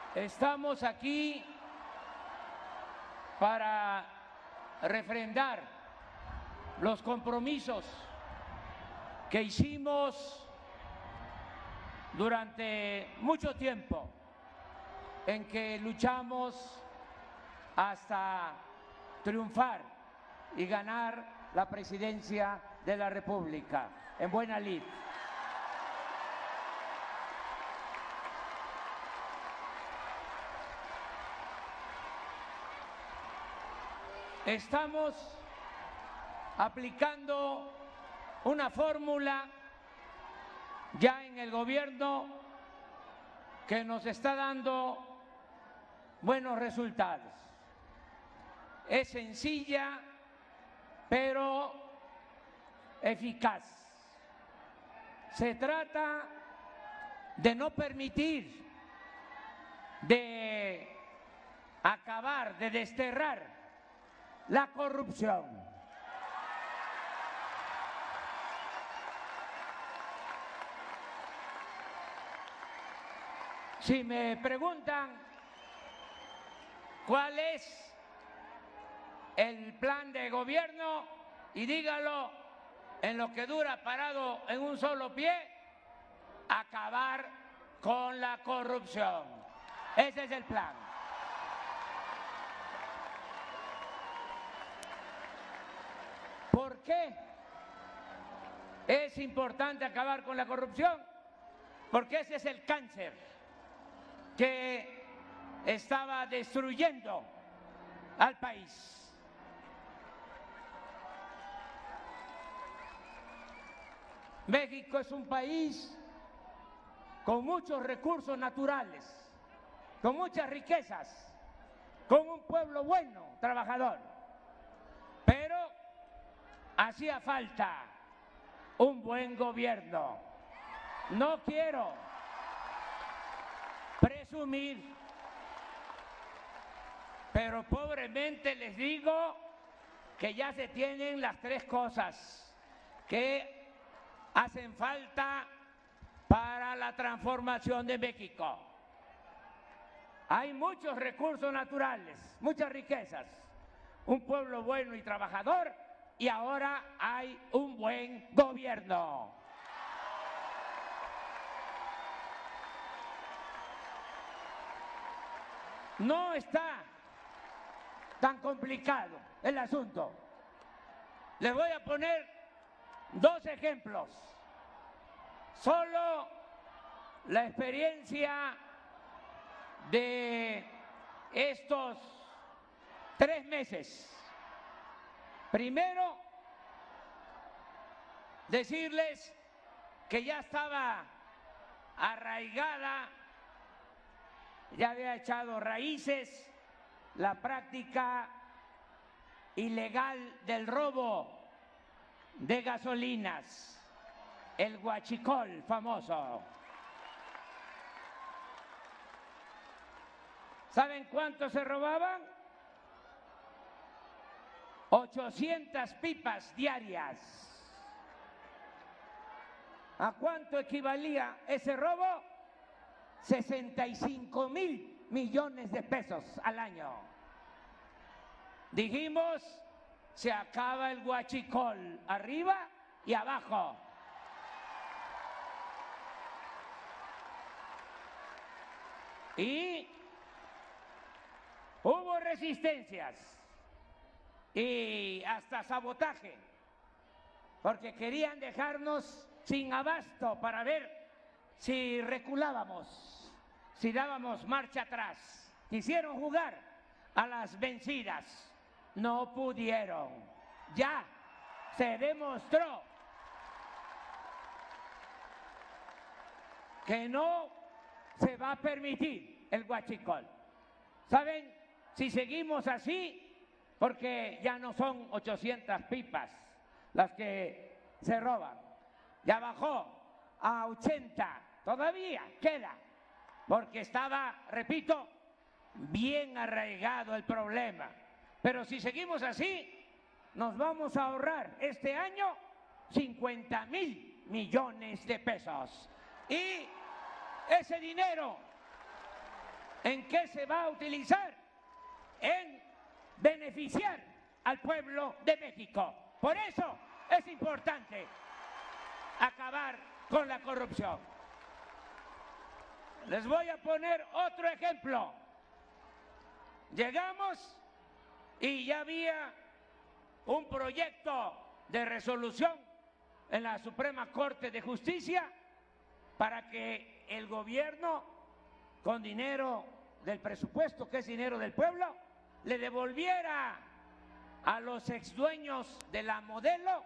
Estamos aquí para refrendar los compromisos que hicimos durante mucho tiempo, en que luchamos hasta triunfar y ganar la presidencia de la República en buena lid. Estamos aplicando una fórmula ya en el gobierno que nos está dando buenos resultados. Es sencilla, pero eficaz. Se trata de no permitir, de acabar, de desterrar la corrupción. Si me preguntan cuál es el plan de gobierno, y dígalo en lo que dura parado en un solo pie, acabar con la corrupción. Ese es el plan. ¿Por qué es importante acabar con la corrupción? Porque ese es el cáncer que estaba destruyendo al país. México es un país con muchos recursos naturales, con muchas riquezas, con un pueblo bueno, trabajador, pero hacía falta un buen gobierno. No quiero presumir, pero pobremente les digo que ya se tienen las tres cosas que hacen falta para la transformación de México. Hay muchos recursos naturales, muchas riquezas, un pueblo bueno y trabajador, y ahora hay un buen gobierno. No está tan complicado el asunto. Les voy a poner dos ejemplos. Solo la experiencia de estos 3 meses. Primero, decirles que ya estaba arraigada, ya había echado raíces la práctica ilegal del robo de gasolinas, el huachicol famoso. ¿Saben cuánto se robaban? 800 pipas diarias. ¿A cuánto equivalía ese robo? 65,000 millones de pesos al año. Dijimos, se acaba el huachicol, arriba y abajo. Y hubo resistencias y hasta sabotaje, porque querían dejarnos sin abasto para ver si reculábamos, si dábamos marcha atrás. Quisieron jugar a las vencidas. No pudieron. Ya se demostró que no se va a permitir el huachicol. ¿Saben? Si seguimos así, porque ya no son 800 pipas las que se roban, ya bajó a 80, todavía queda, porque estaba, repito, bien arraigado el problema. Pero si seguimos así, nos vamos a ahorrar este año 50,000 millones de pesos. Y ese dinero ¿En qué se va a utilizar? En beneficiar al pueblo de México. Por eso es importante acabar con la corrupción. Les voy a poner otro ejemplo. Llegamos y ya había un proyecto de resolución en la Suprema Corte de Justicia para que el gobierno, con dinero del presupuesto, que es dinero del pueblo, le devolviera a los exdueños de la Modelo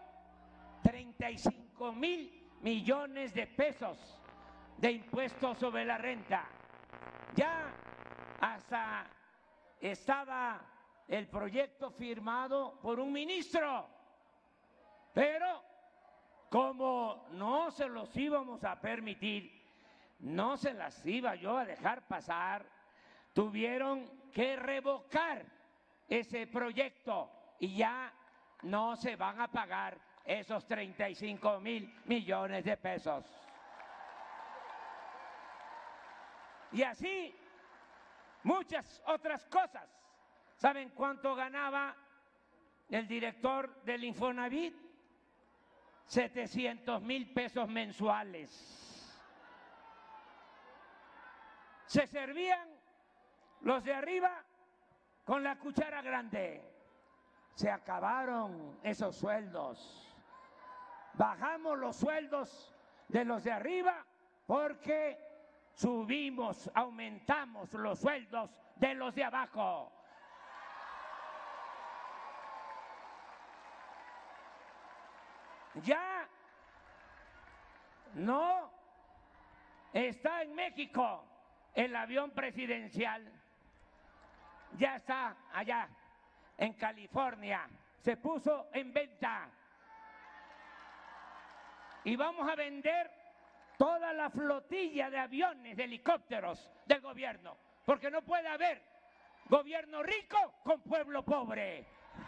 35,000 millones de pesos de impuestos sobre la renta. Ya hasta estaba el proyecto firmado por un ministro, pero como no se los íbamos a permitir, no se las iba yo a dejar pasar, tuvieron que revocar ese proyecto y ya no se van a pagar esos 35,000 millones de pesos. Y así muchas otras cosas. ¿Saben cuánto ganaba el director del Infonavit? 700,000 pesos mensuales. Se servían los de arriba con la cuchara grande. Se acabaron esos sueldos. Bajamos los sueldos de los de arriba porque subimos, aumentamos los sueldos de los de abajo. Ya no está en México el avión presidencial, ya está allá en California, se puso en venta y vamos a vender toda la flotilla de aviones, de helicópteros del gobierno, porque no puede haber gobierno rico con pueblo pobre.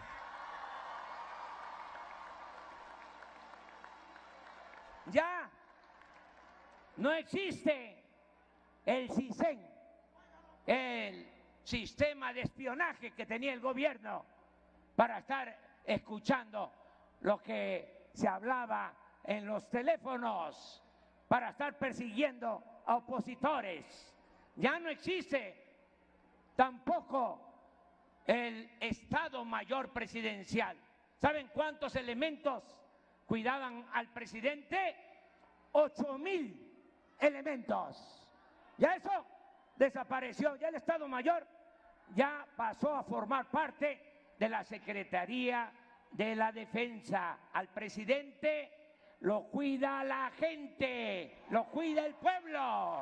Ya no existe el CISEN, el sistema de espionaje que tenía el gobierno para estar escuchando lo que se hablaba en los teléfonos, para estar persiguiendo a opositores. Ya no existe tampoco el Estado Mayor Presidencial. ¿Saben cuántos elementos cuidaban al presidente? 8,000 elementos. Ya eso desapareció, ya el Estado Mayor ya pasó a formar parte de la Secretaría de la Defensa. Al presidente lo cuida la gente, lo cuida el pueblo.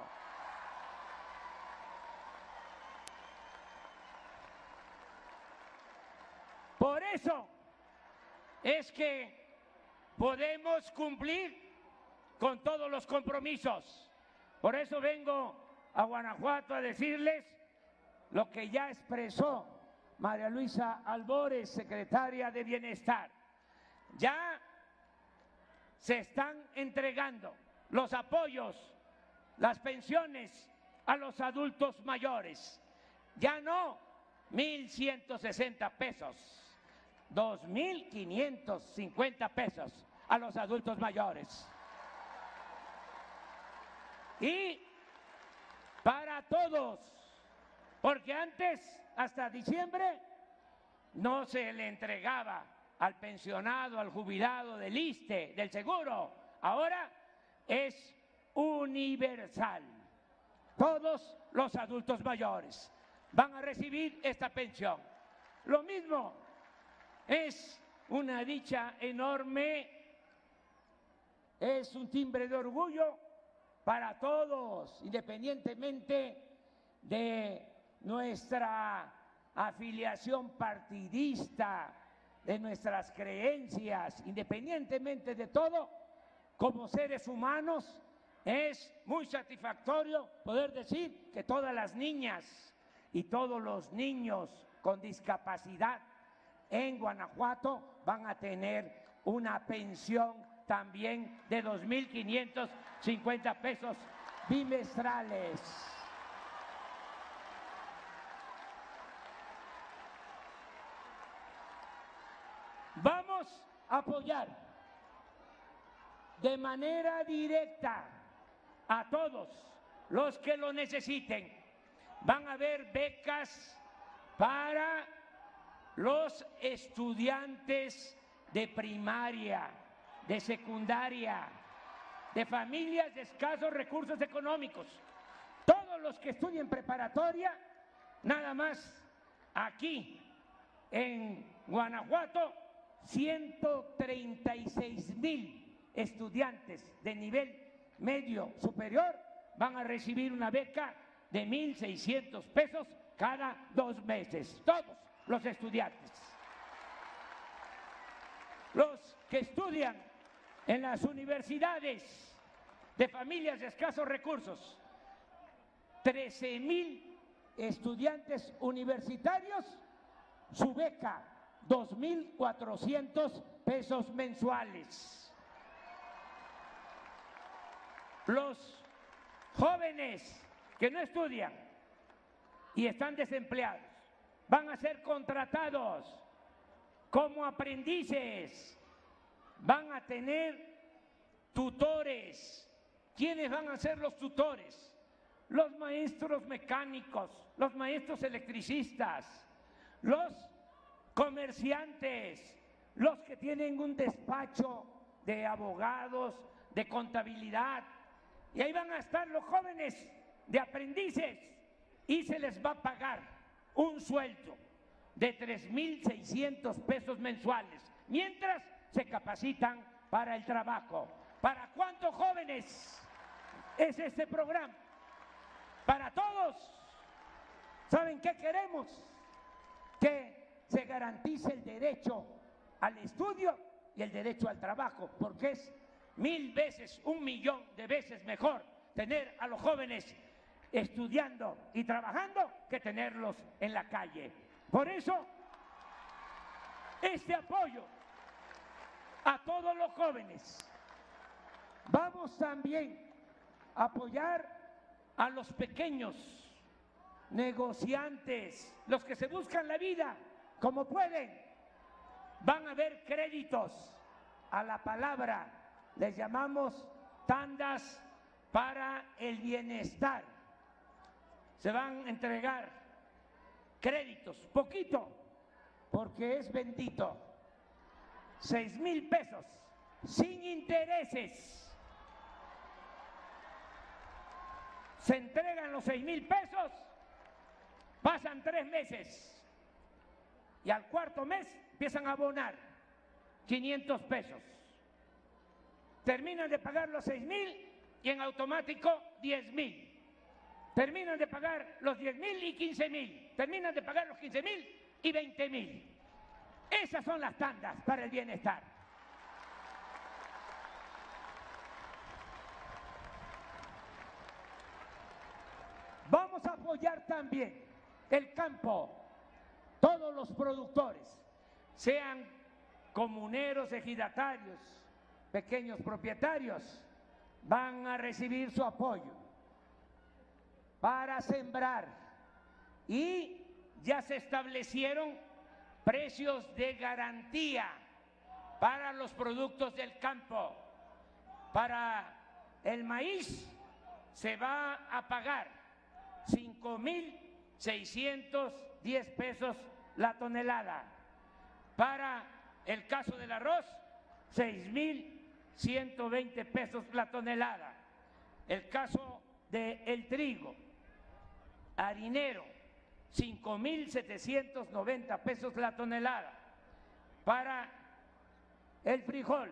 Por eso es que podemos cumplir con todos los compromisos. Por eso vengo a Guanajuato a decirles lo que ya expresó María Luisa Albores, secretaria de Bienestar. Ya se están entregando los apoyos, las pensiones a los adultos mayores. Ya no 1,160 pesos, 2,550 pesos a los adultos mayores. Y para todos, porque antes, hasta diciembre, no se le entregaba al pensionado, al jubilado del ISSSTE, del seguro. Ahora es universal. Todos los adultos mayores van a recibir esta pensión. Lo mismo, es una dicha enorme, es un timbre de orgullo para todos, independientemente de nuestra afiliación partidista, de nuestras creencias, independientemente de todo, como seres humanos, es muy satisfactorio poder decir que todas las niñas y todos los niños con discapacidad en Guanajuato van a tener una pensión también de 2,550 pesos bimestrales. apoyar de manera directa a todos los que lo necesiten. Van a haber becas para los estudiantes de primaria, de secundaria, de familias de escasos recursos económicos. Todos los que estudien preparatoria, nada más aquí en Guanajuato, 136,000 estudiantes de nivel medio superior van a recibir una beca de 1,600 pesos cada 2 meses. Todos los estudiantes. Los que estudian en las universidades de familias de escasos recursos, 13,000 estudiantes universitarios, su beca, 2,400 pesos mensuales. Los jóvenes que no estudian y están desempleados van a ser contratados como aprendices, van a tener tutores. ¿Quiénes van a ser los tutores? Los maestros mecánicos, los maestros electricistas, los comerciantes, los que tienen un despacho de abogados, de contabilidad. Y ahí van a estar los jóvenes de aprendices y se les va a pagar un sueldo de 3,600 pesos mensuales, mientras se capacitan para el trabajo. ¿Para cuántos jóvenes es este programa? Para todos. ¿Saben qué queremos? Que se garantice el derecho al estudio y el derecho al trabajo, porque es 1,000 veces, 1,000,000 de veces mejor tener a los jóvenes estudiando y trabajando que tenerlos en la calle. Por eso, este apoyo a todos los jóvenes. Vamos también a apoyar a los pequeños negociantes, los que se buscan la vida como pueden. Van a haber créditos a la palabra, les llamamos tandas para el bienestar. Se van a entregar créditos, poquito, porque es bendito, 6,000 pesos, sin intereses. Se entregan los 6,000 pesos, pasan 3 meses y al cuarto mes empiezan a abonar 500 pesos. Terminan de pagar los 6,000 y en automático 10,000. Terminan de pagar los 10,000 y 15,000. Terminan de pagar los 15,000 y 20,000. Esas son las tandas para el bienestar. Vamos a apoyar también el campo, todos los productores, sean comuneros, ejidatarios, pequeños propietarios, van a recibir su apoyo para sembrar y ya se establecieron precios de garantía para los productos del campo. Para el maíz se va a pagar 5,610 pesos la tonelada. Para el caso del arroz, 6,120 pesos la tonelada. El caso del trigo, harinero, 5,790 pesos la tonelada. Para el frijol,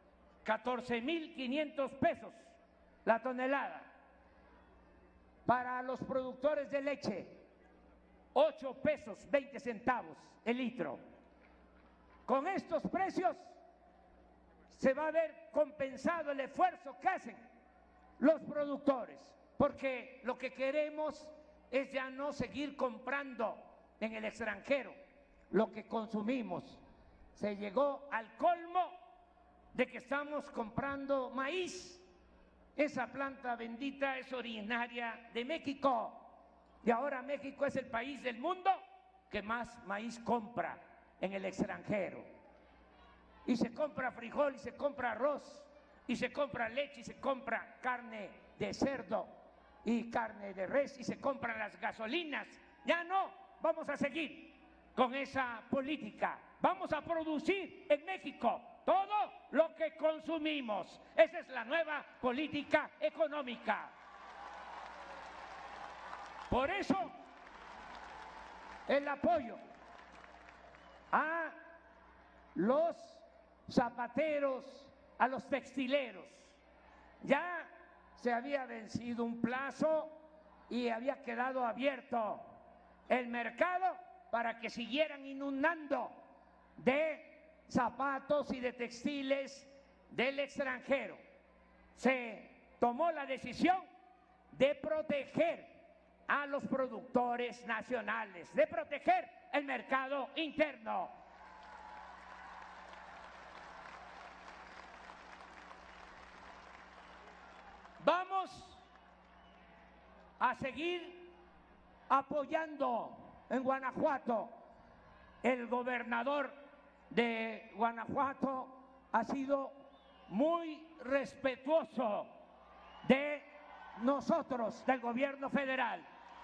14,500 pesos la tonelada. Para los productores de leche, 8 pesos 20 centavos el litro. Con estos precios se va a ver compensado el esfuerzo que hacen los productores, porque lo que queremos es ya no seguir comprando en el extranjero lo que consumimos. Se llegó al colmo de que estamos comprando maíz. Esa planta bendita es originaria de México y ahora México es el país del mundo que más maíz compra en el extranjero. y se compra frijol, y se compra arroz, y se compra leche, y se compra carne de cerdo y carne de res, y se compran las gasolinas. Ya no vamos a seguir con esa política. Vamos a producir en México todo lo que consumimos. Esa es la nueva política económica. Por eso, el apoyo a los zapateros, a los textileros. Ya se había vencido un plazo y había quedado abierto el mercado para que siguieran inundando de zapatos y de textiles del extranjero. Se tomó la decisión de proteger a los productores nacionales, de proteger el mercado interno. Vamos a seguir apoyando en Guanajuato. El gobernador de Guanajuato ha sido muy respetuoso de nosotros, del gobierno federal.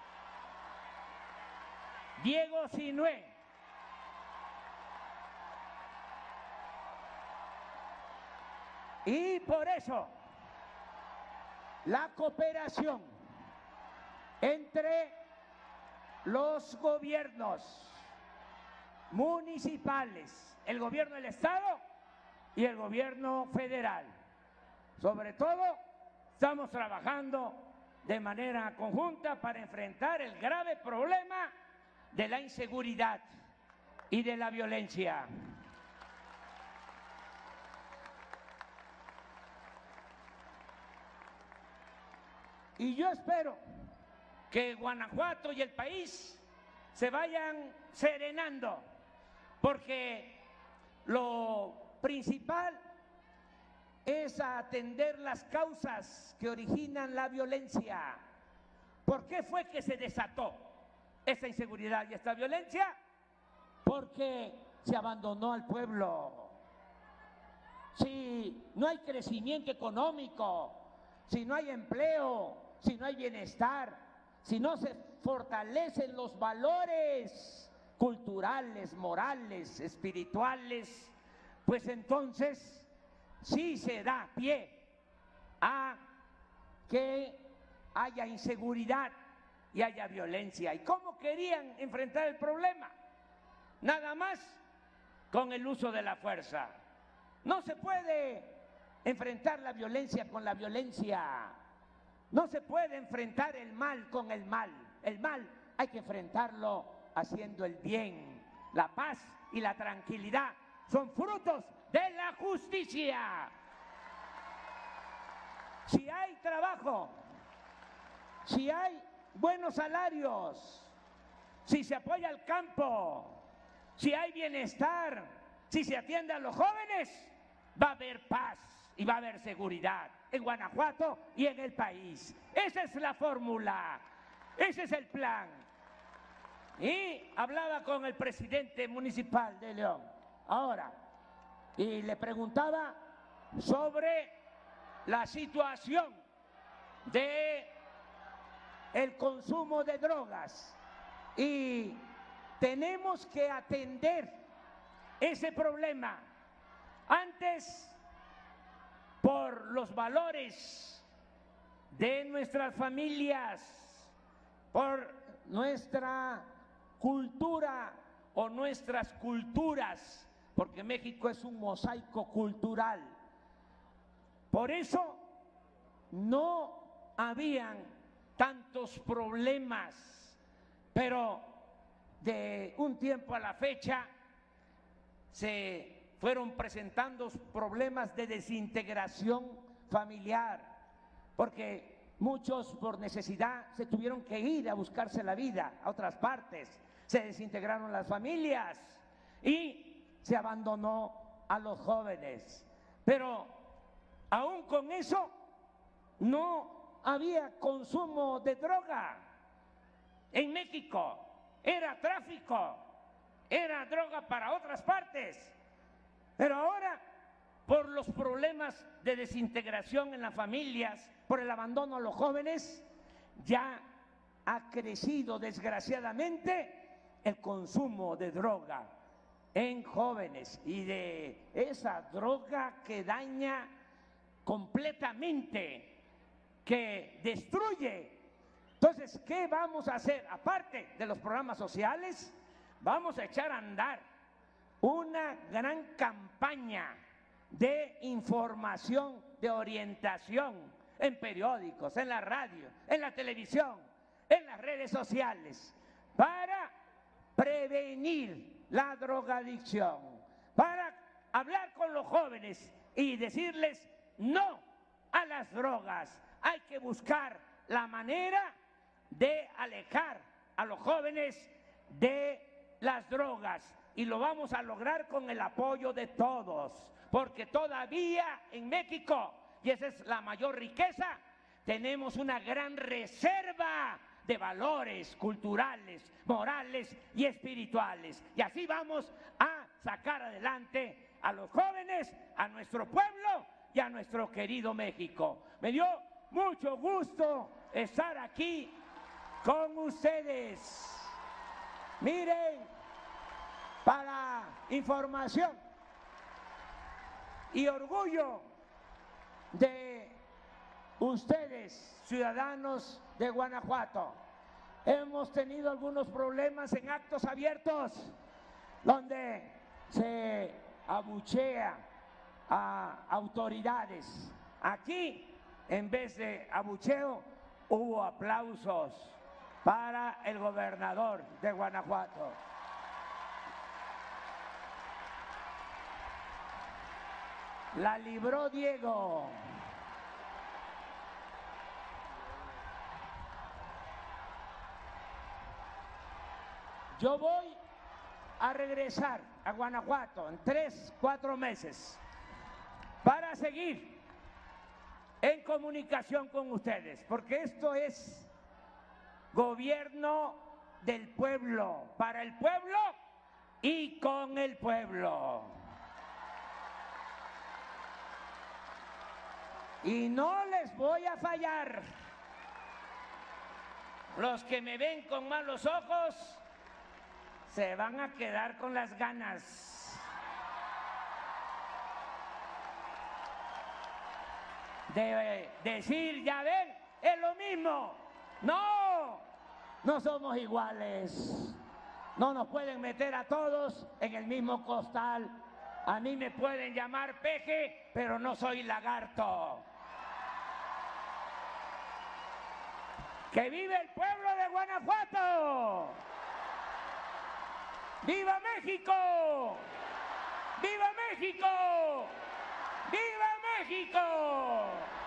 Diego Sinue. Y por eso la cooperación entre los gobiernos municipales, el gobierno del estado y el gobierno federal. Sobre todo, estamos trabajando de manera conjunta para enfrentar el grave problema de la inseguridad y de la violencia. Y yo espero que Guanajuato y el país se vayan serenando, porque lo principal es atender las causas que originan la violencia. ¿Por qué fue que se desató esta inseguridad y esta violencia? Porque se abandonó al pueblo. Si no hay crecimiento económico, si no hay empleo, si no hay bienestar, si no se fortalecen los valores culturales, morales, espirituales, pues entonces sí se da pie a que haya inseguridad y haya violencia. ¿Y cómo querían enfrentar el problema? Nada más con el uso de la fuerza. No se puede enfrentar la violencia con la violencia. No se puede enfrentar el mal con el mal. El mal hay que enfrentarlo haciendo el bien. La paz y la tranquilidad son frutos de la justicia. Si hay trabajo, si hay buenos salarios, si se apoya al campo, si hay bienestar, si se atiende a los jóvenes, va a haber paz y va a haber seguridad en Guanajuato y en el país. Esa es la fórmula, ese es el plan. Y hablaba con el presidente municipal de León ahora y le preguntaba sobre la situación de el consumo de drogas, y tenemos que atender ese problema antes por los valores de nuestras familias, por nuestra cultura o nuestras culturas, porque México es un mosaico cultural. Por eso no habían tantos problemas, pero de un tiempo a la fecha se fueron presentando problemas de desintegración familiar, porque muchos por necesidad se tuvieron que ir a buscarse la vida a otras partes, se desintegraron las familias y se abandonó a los jóvenes. Pero aún con eso no había consumo de droga en México, era tráfico, era droga para otras partes. Pero ahora, por los problemas de desintegración en las familias, por el abandono a los jóvenes, ya ha crecido desgraciadamente el consumo de droga en jóvenes, y de esa droga que daña completamente, que destruye. Entonces, ¿qué vamos a hacer? Aparte de los programas sociales, vamos a echar a andar una gran campaña de información, de orientación en periódicos, en la radio, en la televisión, en las redes sociales, para prevenir la drogadicción, para hablar con los jóvenes y decirles no a las drogas. Hay que buscar la manera de alejar a los jóvenes de las drogas, y lo vamos a lograr con el apoyo de todos, porque todavía en México, y esa es la mayor riqueza, tenemos una gran reserva de valores culturales, morales y espirituales, y así vamos a sacar adelante a los jóvenes, a nuestro pueblo y a nuestro querido México. Me dio mucho gusto estar aquí con ustedes. Miren, para información y orgullo de ustedes, ciudadanos de Guanajuato, hemos tenido algunos problemas en actos abiertos donde se abuchea a autoridades. Aquí, en vez de abucheo, hubo aplausos para el gobernador de Guanajuato. La libró Diego. Yo voy a regresar a Guanajuato en 3, 4 meses para seguir en comunicación con ustedes, porque esto es gobierno del pueblo, para el pueblo y con el pueblo. Y no les voy a fallar. Los que me ven con malos ojos se van a quedar con las ganas de decir, ya ven, es lo mismo. No, no somos iguales. No nos pueden meter a todos en el mismo costal. A mí me pueden llamar peje, pero no soy lagarto. ¡Que vive el pueblo de Guanajuato! ¡Viva México! ¡Viva México! ¡Viva México!